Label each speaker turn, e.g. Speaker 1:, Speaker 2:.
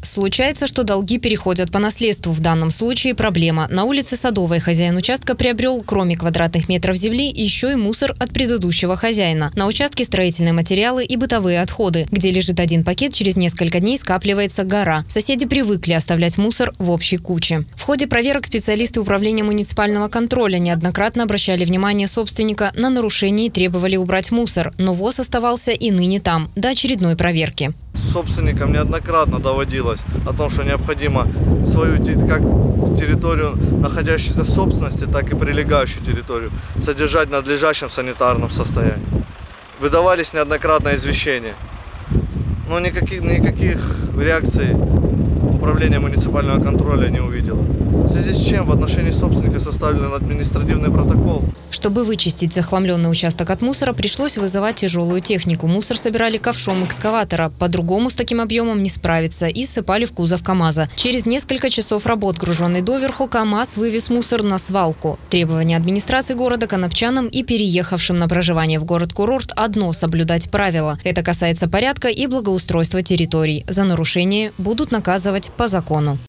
Speaker 1: Случается, что долги переходят по наследству. В данном случае проблема. На улице Садовой хозяин участка приобрел, кроме квадратных метров земли, еще и мусор от предыдущего хозяина. На участке строительные материалы и бытовые отходы. Где лежит один пакет, через несколько дней скапливается гора. Соседи привыкли оставлять мусор в общей куче. В ходе проверок специалисты управления муниципального контроля неоднократно обращали внимание собственника на нарушения и требовали убрать мусор. Но ВОЗ оставался и ныне там, до очередной проверки.
Speaker 2: Собственникам неоднократно доводилось о том, что необходимо свою как территорию, находящуюся в собственности, так и прилегающую территорию, содержать в надлежащем санитарном состоянии. Выдавались неоднократно извещения, но никаких реакций управление муниципального контроля не увидело. В связи с чем в отношении собственника составлен административный протокол.
Speaker 1: Чтобы вычистить захламленный участок от мусора, пришлось вызывать тяжелую технику. Мусор собирали ковшом экскаватора. По-другому с таким объемом не справиться. И сыпали в кузов КАМАЗа. Через несколько часов работ, груженный доверху, КАМАЗ вывез мусор на свалку. Требования администрации города канапчанам и переехавшим на проживание в город-курорт одно – соблюдать правила. Это касается порядка и благоустройства территорий. За нарушение будут наказывать по закону.